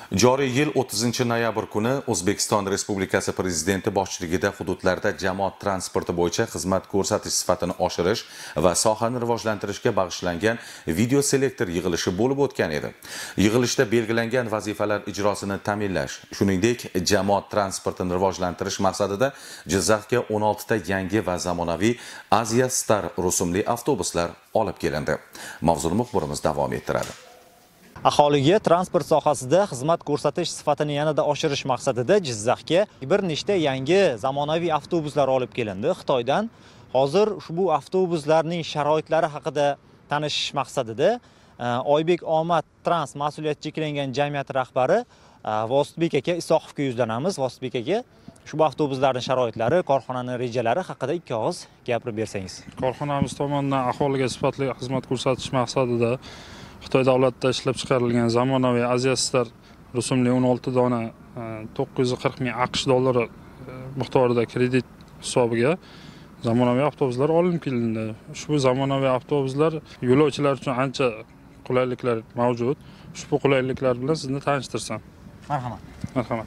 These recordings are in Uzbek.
Joriy yil 30 noyabr kuni O'zbekiston Respublikasi Prezidenti boshchiligida hududlarda jamoat transporti bo'yicha xizmat ko'rsatish sifatini oshirish va sohani rivojlantirishga bag'ishlangan video selektor yig'ilishi bo'lib o'tgan edi. Yig'ilishda belgilangan vazifalar ijrosini ta'minlash, shuningdek, jamoat transportini rivojlantirish maqsadida Jizzaxga 16 ta yangi va zamonaviy Asia Star rusumli avtobuslar olib kelindi. Mavzuni muxbirimiz davom ettiradi. Aholiga transport sohasida xizmat ko'rsatish sifatini yanada oshirish maqsadida Jizzaxga bir nechta yangi zamonaviy avtobuslar olib kelindi. Xitoydan hozir ushbu avtobuslarning sharoitlari haqida tanishish maqsadida Oybek Omad Trans mas'uliyati cheklangan jamiyat rahbari Vostbek aka Isoqovga yuzlanamiz. Vostbek aka, ushbu avtobuslarning sharoitlari, korxonaning rejalari haqida ikki og'iz gapirib bersangiz. Korxonamiz tomonidan aholiga sifatli xizmat ko'rsatish maqsadida Xitoy davlatida ishlab chiqarilgan zamonaviy Asia Star rusumli 16 dona 940 ming AQSh dollari miqdorida kredit hisobiga zamonaviy avtobuslar olib kelindi. Ushbu zamonaviy avtobuslar yo'lovchilar uchun ancha qulayliklar mavjud. Ushbu qulayliklar bilan sizni tanishtirsam. Marhamat. Marhamat.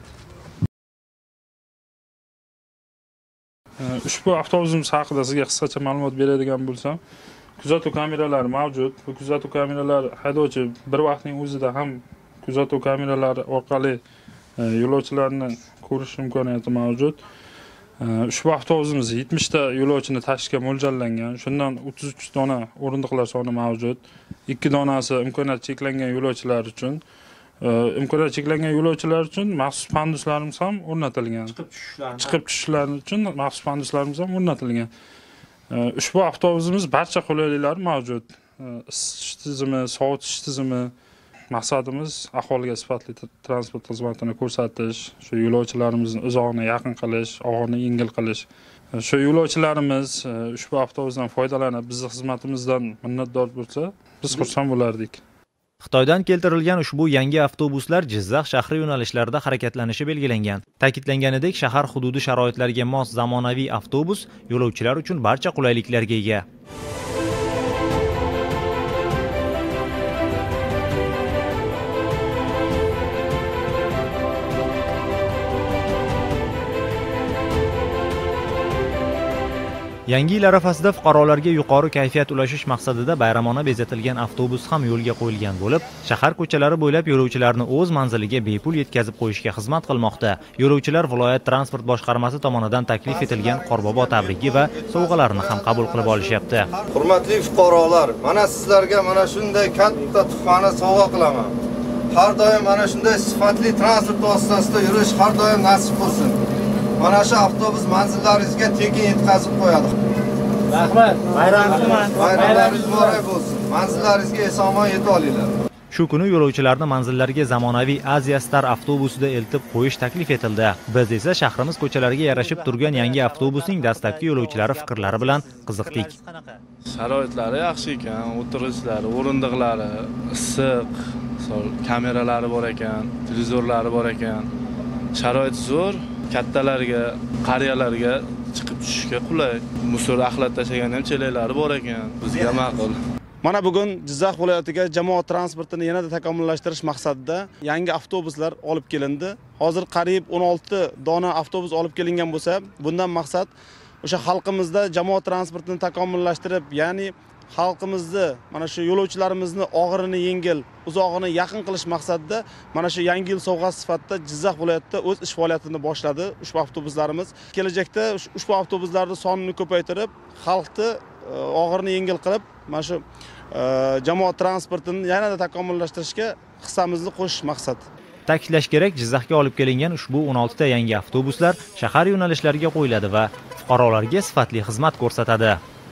Ushbu avtobusimiz haqida sizga qisqacha ma'lumot beradigan bo'lsam, kuzatuv kameralari mavjud. Bu kuzatuv kameralari haydovchi bir vaqtning o'zida ham kuzatuv kameralari orqali yo'lovchilarni ko'rish imkoniyati mavjud. Ushbu avtobusimiz 70 ta yo'lovchini tashishga mo'ljallangan. Shundan 33 dona o'rindiqlar soni mavjud. 2 donasi imkoniyati cheklangan yo'lovchilar uchun. Imkoniyati cheklangan yo'lovchilar uchun maxsus panduslarimiz ham o'rnatilgan. Chiqib tushishlari uchun maxsus panduslarimiz ham o'rnatilgan. Ushbu avtobusimiz barcha qulayliklari mavjud. Isitish tizimi, sovutish tizimi. Maqsadimiz aholiga sifatli transport xizmatini ko'rsatish, shu yo'lovchilarimizni uzoqni yaqin qilish, og'irni yengil qilish. Shu yo'lovchilarimiz ushbu avtobusdan foydalanib, bizning xizmatimizdan minnatdor bo'lsa, biz xursand bo'lardik. Xitoydan keltirilgan ushbu yangi avtobuslar Jizzax shahri yo'nalishlarida harakatlanishi belgilangan. Ta'kidlanganidek, shahar hududi sharoitlariga mos zamonaviy avtobus yo'lovchilar uchun barcha qulayliklarga ega. Yangi yil arafasida fuqarolarga yuqori kayfiyat ulashish maqsadida bayramona bezatilgan avtobus ham yo'lga qo'yilgan bo'lib, shahar ko'chalari bo'ylab yo'lovchilarni o'z manziliga bepul yetkazib qo'yishga xizmat qilmoqda. Yo'lovchilar viloyat transport boshqarmasi tomonidan taklif etilgan qorbobo tabrigi va sovg'alarni ham qabul qilib olishyapti. Hurmatli fuqarolar, mana sizlarga mana shunday katta tuhfani sovg'a qilaman. Har doim mana shunday sifatli transport vositasida yurish har doim nasib bo'lsin. Mana shu avtobus manzillaringizga tekin yetkazib qo'yadi. Rahmat. Bayramlaringiz muborak bo'lsin. Manzillaringizga eson-omon yetib olinglar. Shu kuni yo'lovchilarni manzillariga zamonaviy Asia Star avtobusida eltib qo'yish taklif etildi. Biz esa shahrimiz ko'chalariga yarashib turgan yangi avtobusning dastlabki yo'lovchilari fikrlari bilan qiziqdik. Sharoitlari yaxshi ekan, o'tirishlari, o'rindiqlari issiq, kameralari bor ekan, televizorlari bor ekan. Sharoit zo'r. Kattalarga, qariyalarga chiqib tushishga qulay. Musor axlat tashagan ham chelaklari bor ekan. Bizga ma'qul. Mana bugun Jizzax viloyatiga jamoat transportini yanada takomillashtirish maqsadida yangi avtobuslar olib kelindi. Hozir qariyb 16 dona avtobus olib kelingan bo'lsa, bundan maqsad o'sha xalqimizda jamoat transportini takomillashtirib, ya'ni xalqimizni, mana shu yo'lovchilarimizni og'irini yengil, uzog'ini yaqin qilish maqsadida mana shu yangi yil sovg'asi sifatida Jizzax viloyatida o'z ish faoliyatini boshladi ushbu avtobuslarimiz. Kelajakda ushbu avtobuslarning sonini ko'paytirib, xalqni og'irini yengil qilib, mana shu jamoat transportini yanada takomillashtirishga hissamizni qo'shish maqsad. Ta'kidlash kerak, Jizzaxga olib kelingan ushbu 16 ta yangi avtobuslar shahar yo'nalishlariga qo'yiladi va fuqarolarga sifatli xizmat ko'rsatadi.